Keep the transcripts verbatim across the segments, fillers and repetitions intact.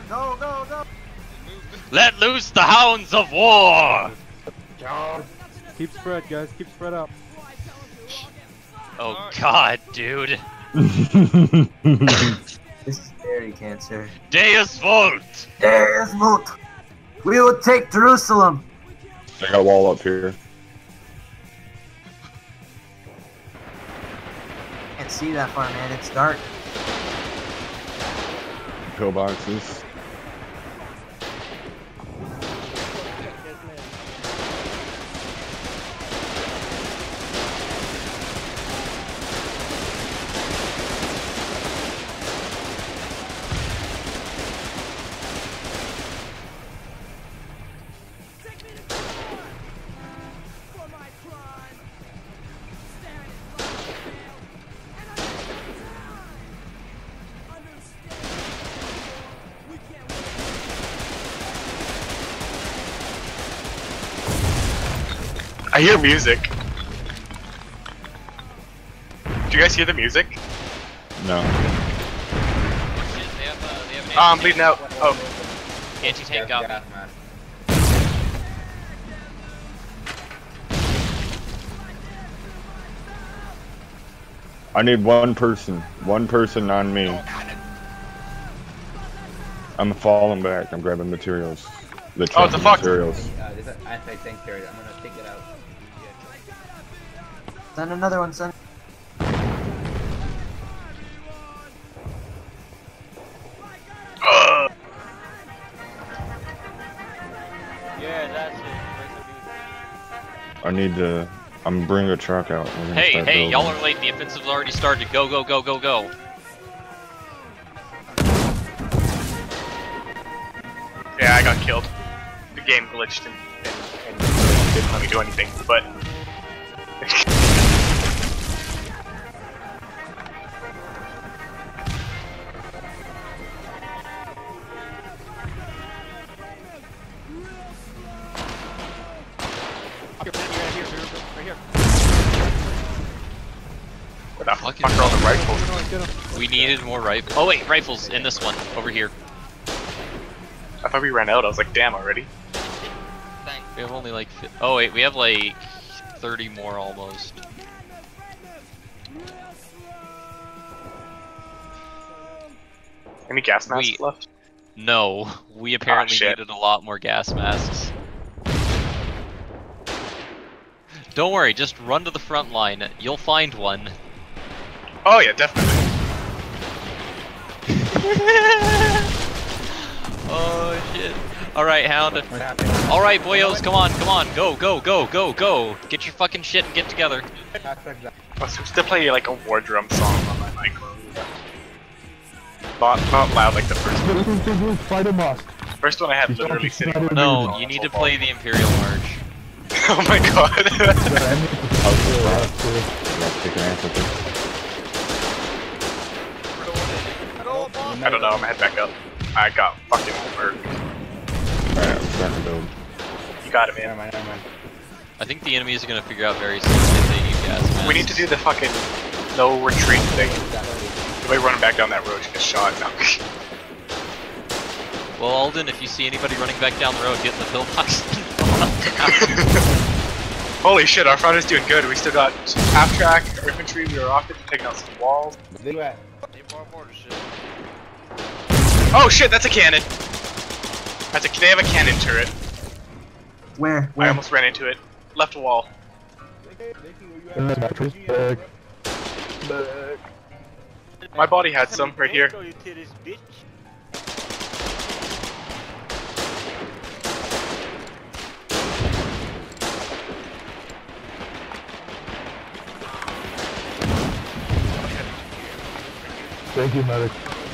Go, go, go! Let loose the hounds of war! Keep spread, guys. Keep spread out. Oh god, dude. This is dairy cancer. Deus Volt! Deus Volt! We will take Jerusalem! I got a wall up here. Can't see that far, man. It's dark. Pillboxes. I hear music. Do you guys hear the music? No. Oh, I'm bleeding out. Oh. Anti-tank got me. I need one person. One person on me. I'm falling back. I'm grabbing materials. The oh, it's a fox. Materials. Uh, there's an anti-tank carrier. I'm gonna take it out. Send another one, son. Uh. Yeah, that's it. I need to. I'm bringing a truck out. Hey, hey, y'all are late. The offensive's already started. Go, go, go, go, go. Yeah, I got killed. The game glitched and, and, and didn't let me do anything, but... Where the fuck are all the rifles? We needed more rifles. Oh wait, rifles in this one, over here. I thought we ran out, I was like, damn already. We have only like, oh wait, we have like thirty more almost. Any gas masks we, left? No, we apparently ah, needed a lot more gas masks. Don't worry, just run to the front line. You'll find one. Oh yeah, definitely. Oh shit. Alright, Hound. Alright, boyos, come on, come on. Go, go, go, go, go. Get your fucking shit and get together. I was supposed to play like a war drum song on my micro. Not, not loud like the first one. Fight a mosque. First one I had literally sitting on No, you need to play the Imperial March. Oh my god. I don't know, I'm gonna head back up. I got fucking murdered. Alright, I'm starting to build. You got it, man. Never mind, never mind. I think the enemies are gonna figure out very soon if they need gas masks. We need to do the fucking no retreat thing. Nobody running back down that road, you get shot. No. Well, Alden, if you see anybody running back down the road, get in the pillbox. Holy shit, our front is doing good. We still got half track, infantry, we were off it, taking out some walls. Oh shit, that's a cannon! That's a, they have a cannon turret. Where? Where? I almost ran into it. Left wall. My body had some right here. Thank you, medic.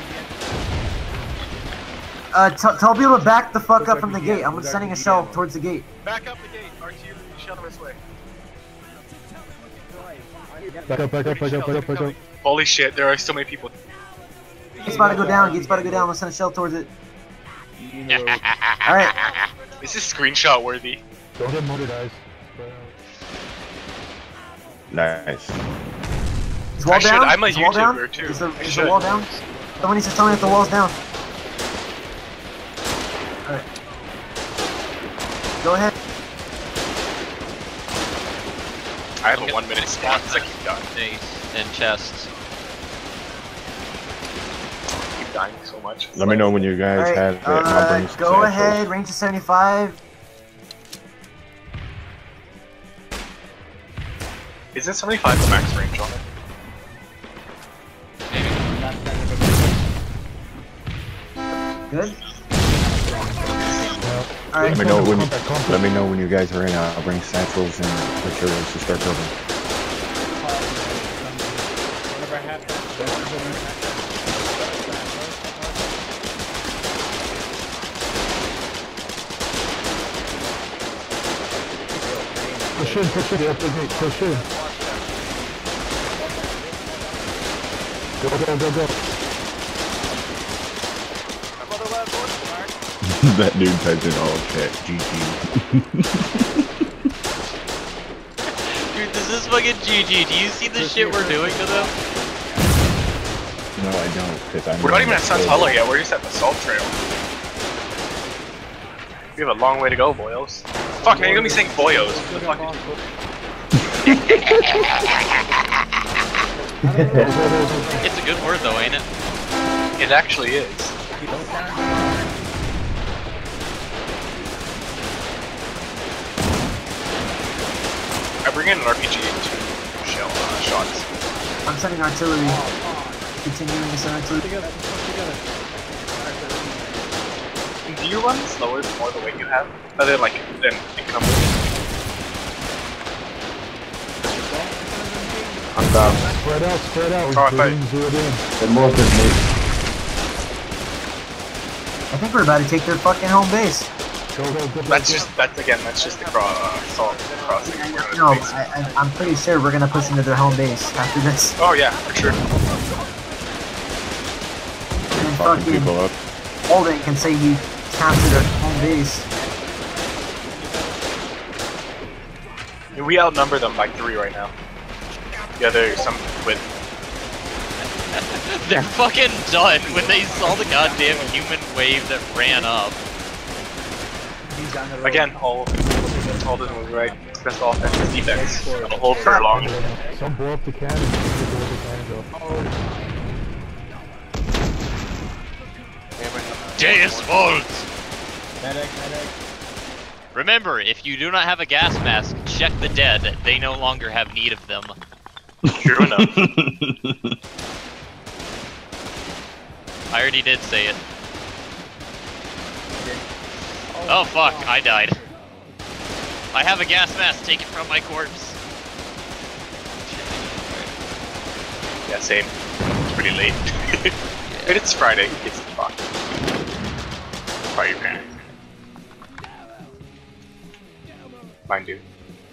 Uh, tell people to back the fuck up from the gate. I'm sending a shell towards the gate. Back up the gate, R T U, shell this way. Back up, back up, back up, back up, back up. Holy shit, there are so many people. Gate's about to go down, gate's about to go down. Let's send a shell towards it. Alright. This is screenshot worthy. Don't get motor guys. Nice. Is wall I should, down? I'm a is wall YouTuber down? too. Is the, I is should. the wall down? Someone needs to tell me if the wall's down. Alright. Go ahead. I have a one minute spawn because I keep dying. Base and chests. I keep dying so much. Let me know when you guys Alright, have it. and I'll bring uh, some go samples. ahead, range of seventy-five. Isn't seventy-five the max range on it? Good. Alright. Let me know when. Let me know when you guys are in. I'll bring samples and materials to start building. Push in, push in, yeah, push in. Go, go, go, go. That dude typed in all chat. G G. Dude, this is fucking G G. Do you see the shit we're doing to them? No, I don't. Cause I'm We're not even at Sun's Hollow yet, we're just at the Salt Trail. We have a long way to go, boyos. Fuck, now you're gonna be saying boyos. What the fuck is It's a good word though, ain't it? It actually is. I bring in an R P G and two shell uh, shots. I'm sending artillery. Continuing to send artillery. Do you run slower the more the weight you have? Other like than incumbent? I'm down. Spread out, spread out. Oh, I thought- Zero it in. They're more than me. I think we're about to take their fucking home base. Go, go, go, go. That's just that's again that's just the cross uh, salt crossing. We're gonna No, face- I, I, I'm pretty sure we're gonna push into their home base after this. Oh yeah, for sure. And then Fucking fucking people up. Warden can say he captured their home base. We outnumber them by three right now. Yeah, there's some with. They're fucking done when they saw the goddamn human wave that ran up. He's on the road. Again, all all doesn't move right. Best offense, best defense. It'll hold for long. Some blow up the cannon. Some blow up the cannon go. Deus Vult! Medic, medic. Remember, if you do not have a gas mask, check the dead. They no longer have need of them. True enough. I already did say it. Oh fuck, I died. I have a gas mask, take it from my corpse. Yeah, same. It's pretty late. But it's Friday. It's the fuck. Why are you panic? Mine do.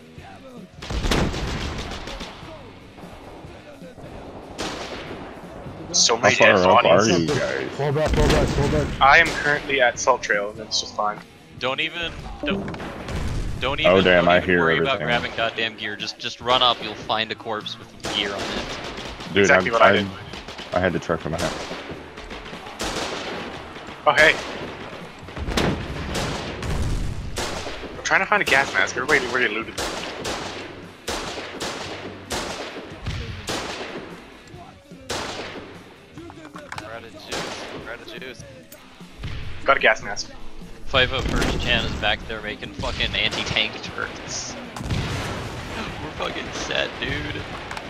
So How many far dead up are bodies. you guys? Fall back, fall back, fall back. I am currently at Salt Trail, and it's just fine. Don't even, don't, don't even, Oh, damn, don't I even hear worry about everything. grabbing goddamn gear. Just, just run up. You'll find a corpse with gear on it. Dude, Exactly I'm, what I I did. I had to truck from my hat. Oh hey. I'm trying to find a gas mask. Everybody already looted them. Got a gas mask. Five oh first Chan is back there making fucking anti-tank turrets. We're fucking set, dude.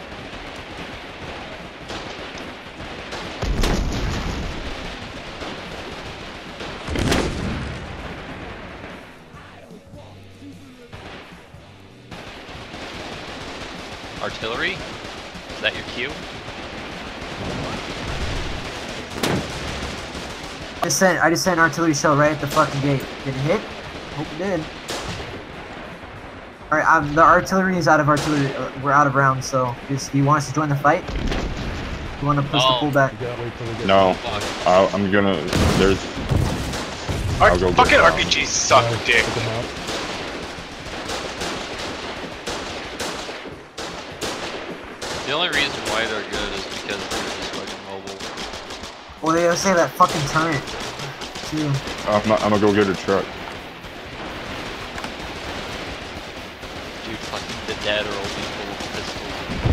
Artillery? Is that your cue? I just sent I just sent an artillery shell right at the fucking gate. Did it hit? Hope it did. Alright, um, the artillery is out of artillery. Uh, we're out of rounds, so just, do you want us to join the fight? Do you want to push Oh. the pullback? You gotta wait till we get No, Fuck. I'll, I'm gonna. There's. Our I'll go get fucking them. R P Gs suck Guys, dick. pick 'em up. The only reason why they're good is because they're just fucking mobile. Well, they say that fucking turret. too. I'm, I'm gonna go get a truck. Dude, fucking the dead are only full of pistols.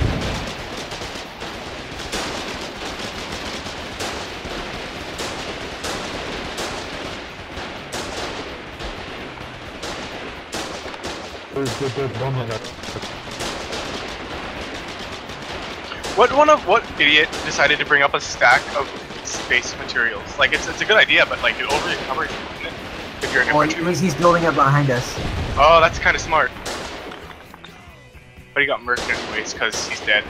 What one of what idiot decided to bring up a stack of space materials? Like it's it's a good idea, but like it over covers if you're an Or infantry. he's building up behind us. Oh, that's kind of smart. But he got murked anyways because he's dead.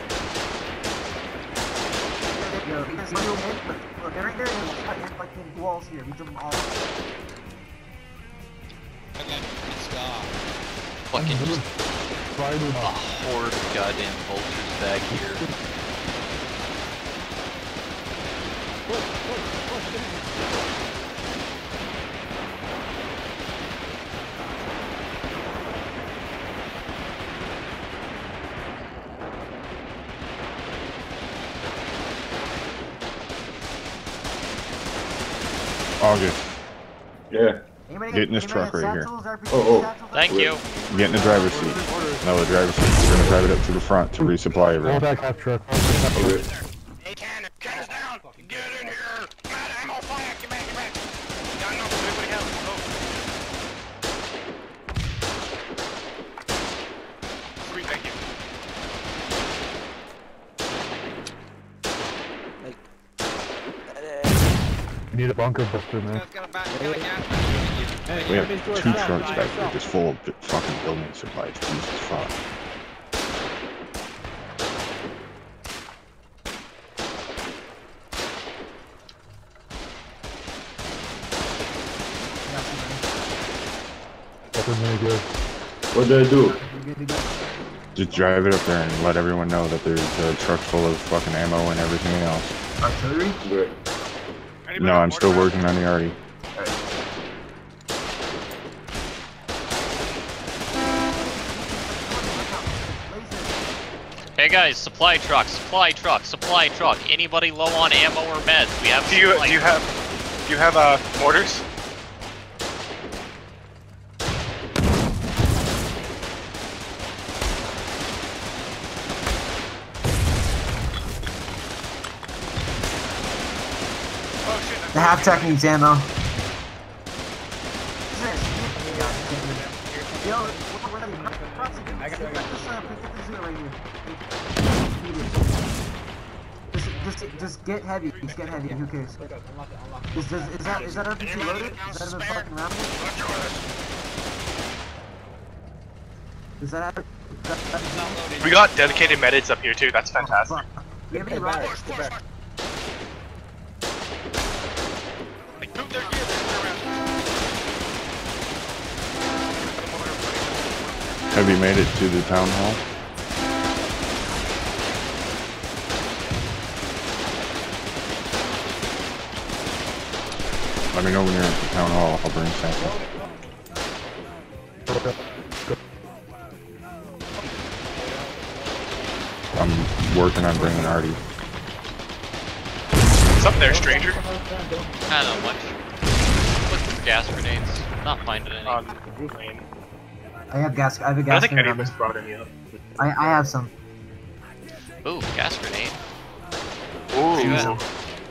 Yo, he's still in, but look, right there, there's fucking walls here. We them all. Fucking just a horde of goddamn vultures back here. August. Yeah. Anybody Get in this anybody truck got right here. satchels, R P G Oh, oh. satchels? Thank you. Get in the driver's seat. No, the driver's seat. We're gonna drive it up to the front to resupply Roll everyone. back half truck. Okay. Hey, cannon, cannons down! Get in here! Got ammo, fire! Get back, get back! Got enough, everybody else, go! Sweet, thank you. We need a bunker buster, man. We have two trucks back here just full of fucking building supplies. Jesus fuck. Nothing really good. What did I do? You're good to go. Just drive it up there and let everyone know that there's a truck full of fucking ammo and everything else. Artillery? Good. Anybody No, got I'm still mortar working on the arty. Hey guys, supply truck, supply truck, supply truck. Anybody low on ammo or meds? We have. Do you supply do you truck. have do you have uh mortars? Oh shit! The half track needs ammo. Yo, where are they? Proxy, I got- I got- pick this up, pick this up right here. Just, just, just get heavy. Just get heavy. Who cares? Is, does, is that is that R P G loaded? Is that a fucking round? Is that? That, that is not loaded. We got dedicated medics up here too. That's fantastic. Fuck. You have any rockets? Like, move their gear, they're around. Have you made it to the town hall? Let me know when you're at the town hall. I'll bring something. I'm working on bringing Artie. What's up there, stranger? I don't know much. Looking for gas grenades. Not finding any. On the lane. I have gas. I have a I gas don't think any grenade of on us me. brought any up. I I have some. Ooh, gas grenade. Ooh. See that?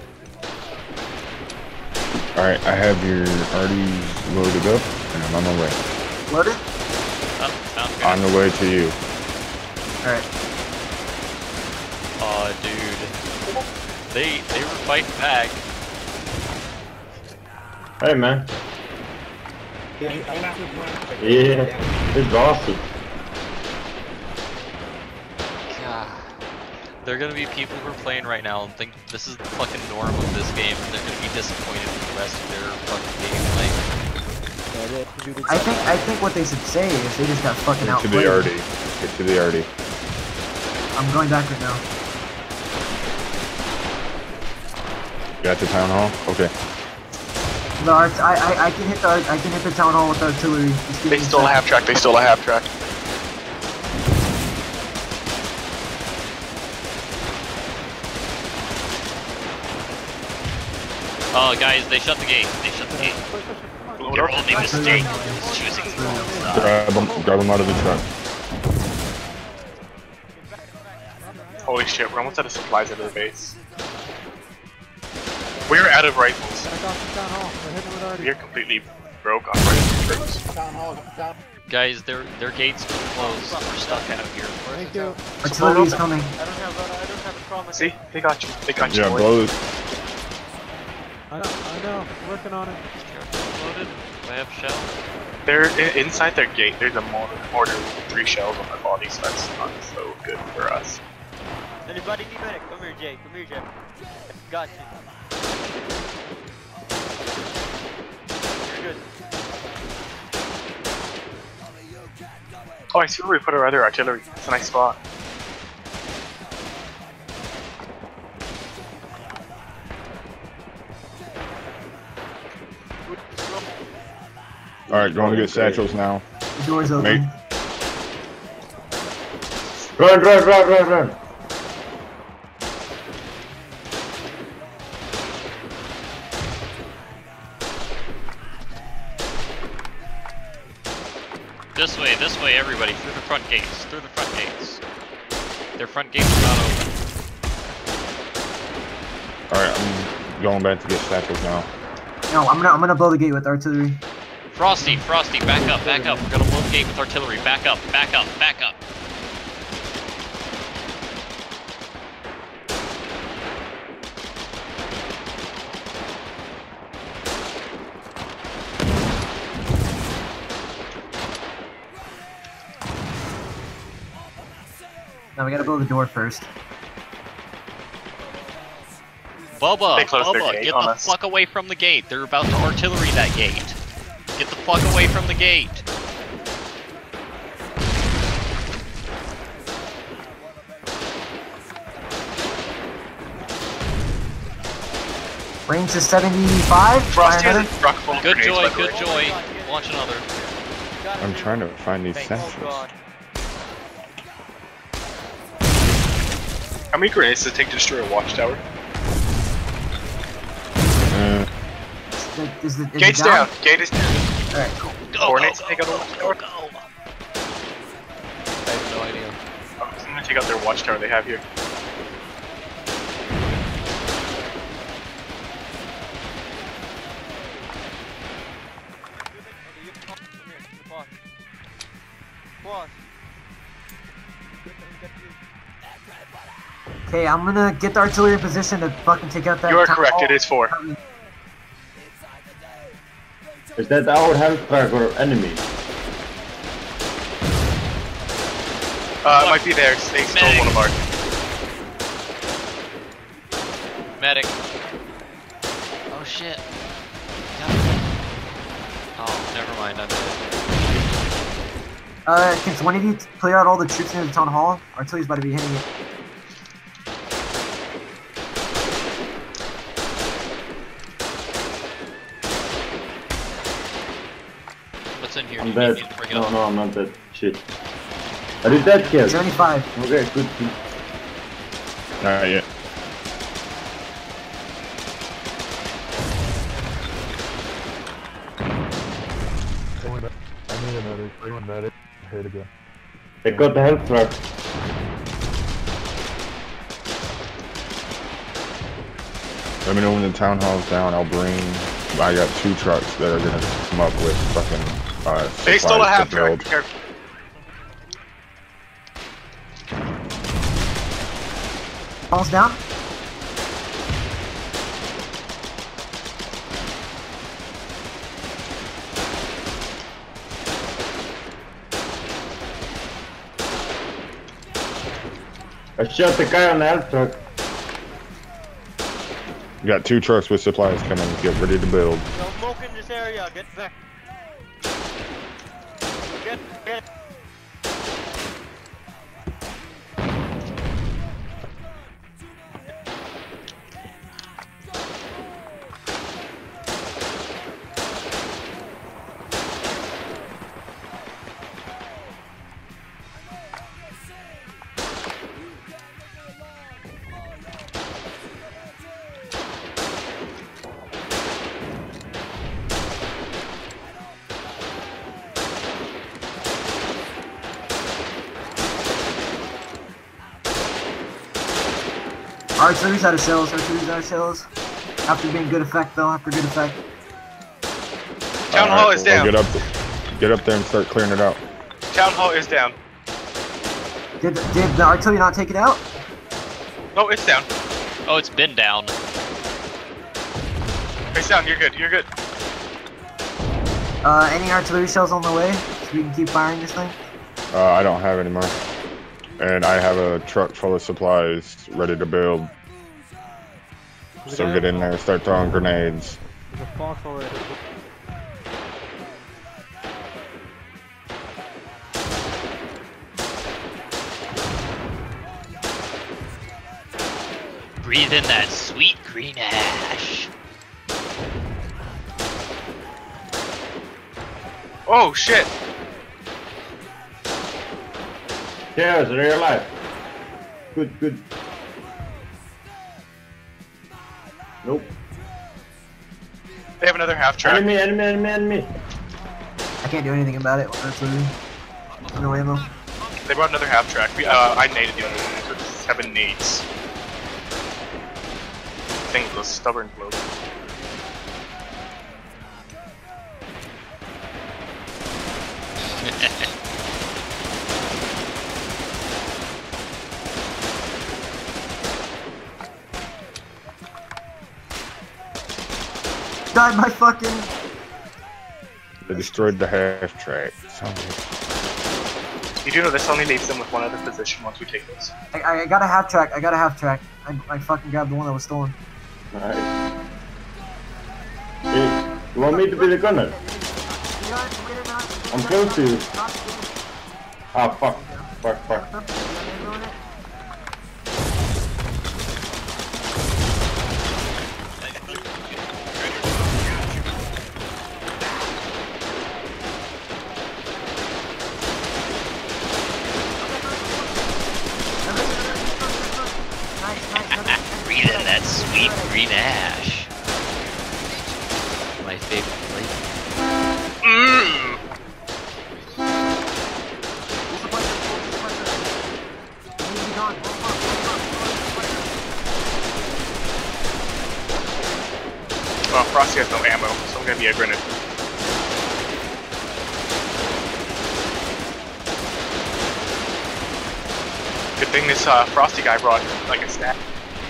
Alright, I have your Arties loaded up, and I'm on my way. Loaded? Oh, sounds good. On the way to you. Alright. Aw, dude. They they were fighting back. Hey, man. Yeah. It's awesome. God. There are gonna be people who are playing right now and think this is the fucking norm of this game, and they're gonna be disappointed with the rest of their fucking gameplay. I think I think what they should say is they just got fucking Get to outplayed. the Artie. Get to the Artie. I'm going back right now. Got the town hall? Okay. The art, I, I I can hit the I can hit the town hall with artillery. Just give They me stole a sec. half track. They stole a half track. Oh, guys, they shut the gate. They shut the gate. Your only mistake is choosing the wrong side. Grab them, grab them out of the truck. Holy shit, we're almost out of supplies at the base. We're out of rifles. We are completely broke on rifles. Guys, their their gates are closed. We're stuck out here. Thank you. Artillery's coming. I don't have, I don't have a trauma. See? They got you. They got you. Yeah, boy. blow this. I know, I know. Working on it. Loaded. Do I have shell? They're I inside their gate. There's a mortar, mortar with three shells on their body, so that's not so good for us. Anybody need medic? Come here, Jay. Come here, Jay. Got you. You're good. Oh, I see where we put our other artillery. It's a nice spot. Alright, going to get satchels now. The door's open. Mate. Run, run, run, run, run. This way, this way, everybody. Through the front gates. Through the front gates. Their front gates are not open. Alright, I'm going back to get satchels now. No, I'm gonna I'm gonna blow the gate with artillery. Frosty, Frosty, back up, back up. We're gonna blow the gate with artillery. Back up, back up, back up. Now we gotta blow the door first. Bubba, They closed their Bubba, gate get on the us. fuck away from the gate. They're about to artillery that gate. Get the fuck away from the gate. Range is seventy-five. Frosty Fire has another. a truck full of Good grenades, joy, by the good way. joy. Launch another. I'm trying to find these Oh, satchels. God. How many grenades does it take to destroy a watchtower? Uh, Is the, is the, is Gate's it down? down. Gate is down. Alright, cool. Go, Coordinates go, take go, out the go, watchtower. go. I have no idea. Oh, I'm gonna take out their watchtower they have here. Okay, I'm gonna get the artillery in position to fucking take out that. You are town correct, hall. it is four. Is that our health track or enemy? Uh, it might be theirs. They stole Medic. one of ours. Medic. Oh shit. Oh, never mind, I'm dead. Uh, can one of you clear out all the troops in the town hall? Artillery's about to be hitting it. What's in here? I'm Do you dead. need me to bring it No, up? no, I'm not dead. Shit. Are you dead, kid? seventy-five. Okay, good. good. Alright, yeah. I need a medic. Bring a medic. Here to go. They got the health track. Let me know when the town hall's down. I'll bring. I got two trucks that are gonna come up with fucking. Uh, They stole a supplies to half track. build. Careful. Hall's down. I shot the guy on the health truck. We got two trucks with supplies coming. Get ready to build. No smoke in this area. Get back. Get, get. artillery's out of shells, artillery's out of shells. After being good effect though, after good effect. Town All hall right, is well, down. Get up, th- get up there and start clearing it out. Town hall is down. Did, did the artillery not take it out? No, it's down. Oh, it's been down. It's down. You're good. You're good. Uh, any artillery shells on the way? So we can keep firing this thing? Uh, I don't have any more. And I have a truck full of supplies ready to build. So get in there and start throwing grenades. There's a foxhole right there. Breathe in that sweet green ash. Oh shit! Cheers, real life. Good, good. Nope. They have another half track. Enemy, enemy, enemy, enemy. I can't do anything about it. Artillery. No ammo. They brought another half track. We, uh, I naded the other one. So it's seven nades. Thing with those stubborn blows. God, my fucking. They destroyed the half track. You do know this only leaves them with one other position once we take this. I, I got a half track. I got a half track. I, I fucking grabbed the one that was stolen. Nice. Hey, you want me to be the gunner? I'm close to you. Ah, fuck. Fuck, fuck. Breathe in that sweet green ash. My favorite flavor. Mmm! Oh, Frosty has no ammo, so I'm gonna be a grenade. Good thing this uh, Frosty guy brought like a snack.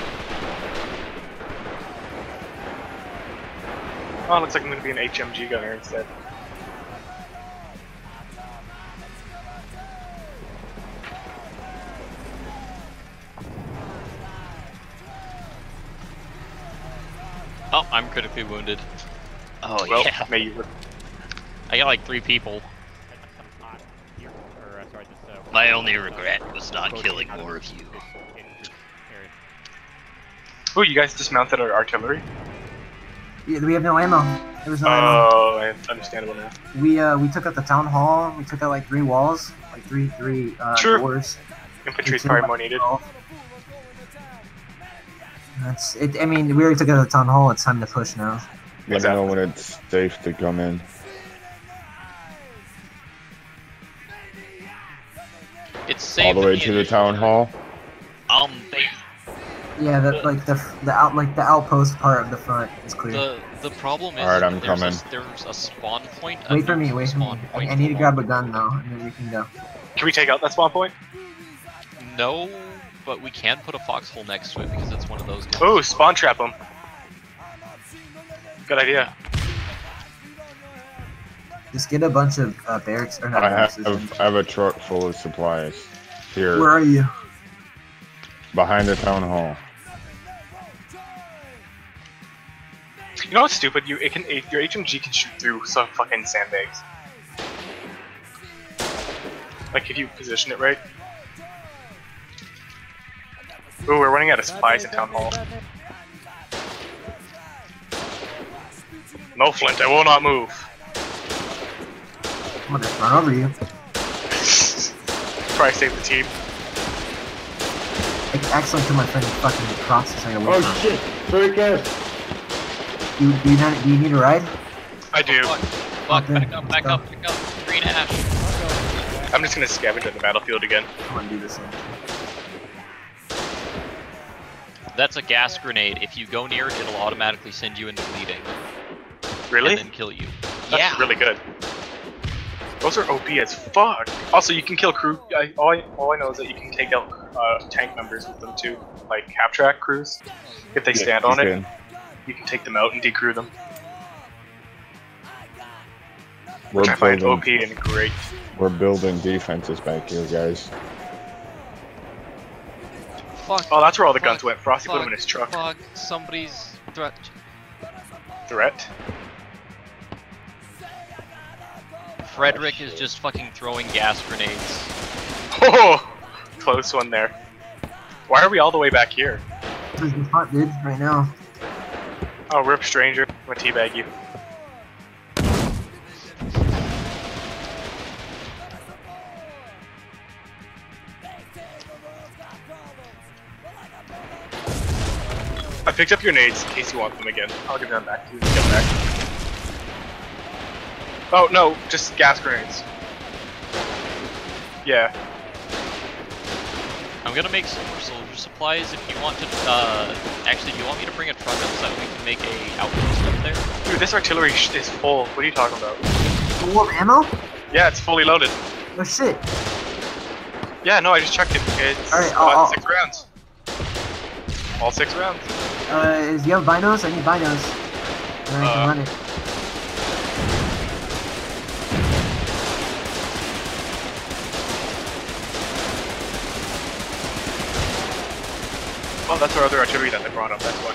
Oh, looks like I'm gonna be an H M G gunner instead. Oh, I'm critically wounded. Oh Well, yeah. may you. I got like three people. My only regret was not killing more of you. Oh, you guys dismounted our artillery? Yeah, we have no ammo. There was no ammo. Oh, I understandable now. We uh we took out the town hall. We took out like three walls, like three three uh, Sure. doors. Infantry's We took probably out more needed. twelve. That's it. I mean, we already took out the town hall. It's time to push now. Let me know when it's safe to come in. It's safe All the way in to the town hall. Um, they, Yeah, that like the the out like the outpost part of the front is clear. the the problem is Alright, I'm there's coming. A, there's a spawn point. a Wait for new me. Wait for me. spawn I, point I need to along- grab a gun though, and then we can go. Can we take out that spawn point? No, but we can put a foxhole next to it because it's one of those guns. Oh, spawn trap them. Good idea. Just get a bunch of uh, barracks or not I barracks. have, I have a truck full of supplies here Where are you? behind the town hall. You know what's stupid? You it can it, your H M G can shoot through some fucking sandbags. Like if you position it right. Ooh, we're running out of supplies in town hall. No, Flint, I will not move. I'm gonna run over you. Try to save the team. It's excellent to my friend fucking processing away Oh from. shit! Sorry guys. Do, do, you not, do you need a ride? I do. Fuck, fuck, back up, back up, back up. Green ash. I'm just gonna scavenge on the battlefield again. I'm gonna do this one. That's a gas grenade. If you go near it, it'll automatically send you into bleeding. Really? And then kill you. That's Yeah. really good. Those are O P as fuck. Also, you can kill crew. I, all, I, all I know is that you can take out uh, tank members with them too, like half-track crews. If they Yeah, stand you on it, can. you can take them out and decrew them. We're Which I find building, O P and great. we're building defenses back here, guys. Fuck. Oh, that's where all the fuck, guns went. Frosty put fuck, them in his truck. Fuck. Somebody's threat. Threat. Frederick is just fucking throwing gas grenades. Oh, close one there. Why are we all the way back here? This is hot, dude, right now. Oh, rip stranger. I'm gonna teabag you. I picked up your nades in case you want them again. I'll give them back to you. Get them back. Oh no, just gas grenades. Yeah. I'm gonna make some more soldier supplies if you want to, uh, actually, do you want me to bring a truck up so that we can make a outpost up there? Dude, this artillery sh is full. What are you talking about? Full of ammo? Yeah, it's fully loaded. Oh shit. Yeah, no, I just checked it. It's Alright, uh, I'll- six rounds. All six rounds. Uh, is you have binos? I need binos. And I can Uh, run it. Oh, that's our other artillery that they brought up. That's what.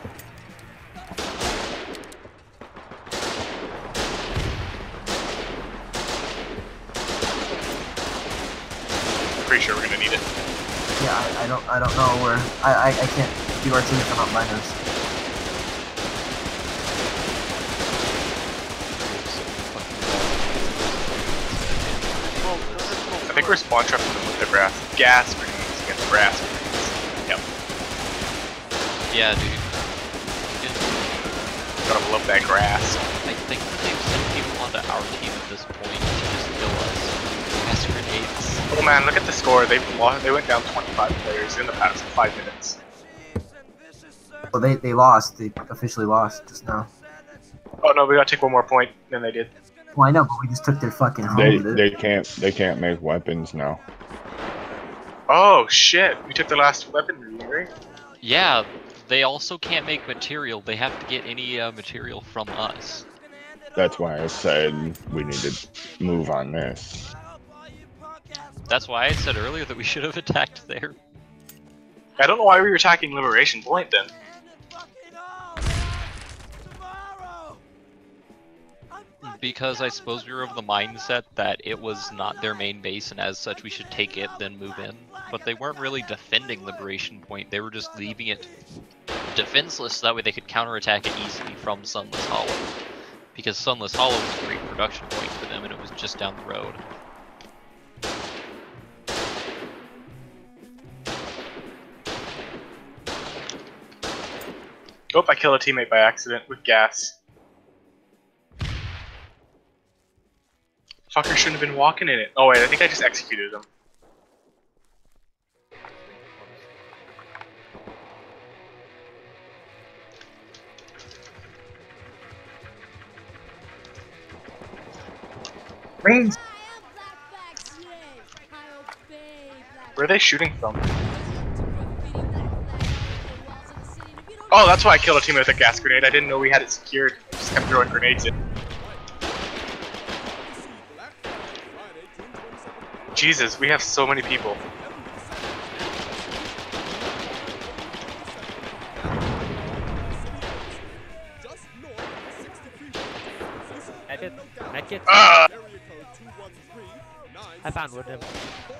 Pretty sure we're gonna need it. Yeah, I, I don't I don't know where I I, I can't do artillery come out binos. I think we're spawn trapping them with the grass. Gas grenades against grass grenades. Yep. Yeah, dude. Gotta love that grass. I think that they've sent people onto our team at this point to just kill us. Gas grenades. Oh man, look at the score. They've lost, they went down twenty-five players in the past five minutes. Well, they they lost. They officially lost just now. Oh no, we gotta take one more point than they did. Well, I know, but we just took their fucking home. They dude. they can't they can't make weapons now. Oh shit, we took the last weaponry, right? Yeah, they also can't make material. They have to get any uh, material from us. That's why I said we need to move on this. That's why I said earlier that we should have attacked there. I don't know why we were attacking Liberation Point then. Because I suppose we were of the mindset that it was not their main base, and as such we should take it, then move in. But they weren't really defending Liberation Point, they were just leaving it defenseless so that way they could counterattack it easily from Sunless Hollow. Because Sunless Hollow was a great production point for them, and it was just down the road. Oh, I killed a teammate by accident with gas. Fucker shouldn't have been walking in it. Oh wait, I think I just executed him. Range. Where are they shooting from? Oh, that's why I killed a teammate with a gas grenade. I didn't know we had it secured. I just kept throwing grenades in. Jesus, we have so many people. Medkit. Medkit. Ah! I found one of them.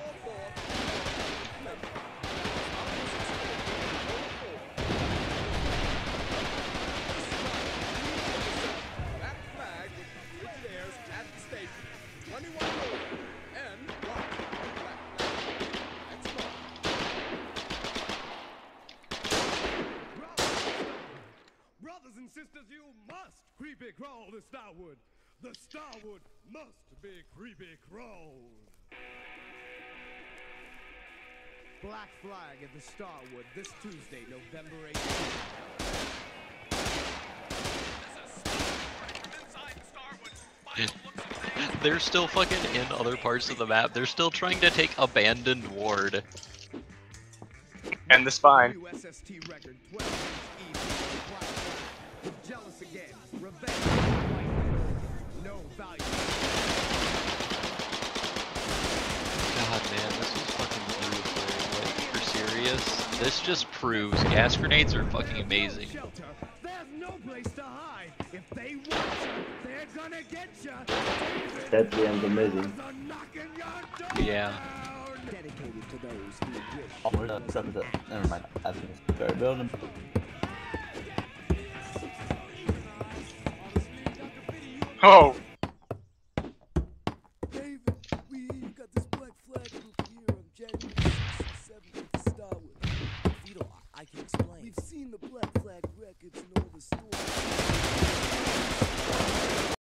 Brothers and sisters, you must creepy crawl the Starwood. The Starwood must be creepy crawled. Black Flag at the Starwood this Tuesday, November eighteenth. They're still fucking in other parts of the map. They're still trying to take abandoned Ward. And the spine. U S S T record twelve E Black Flag. Jealous again. Revenge. No value. God, man, this is fucking beautiful. Like, for serious, this just proves gas grenades are fucking amazing. Shelter. There's no place to hide. If they want you, they're gonna get you. Deadly and amazing. Yeah. Dedicated to those who wish. Oh, where's that? What's up with that? Never mind. I think it's very building. Oh,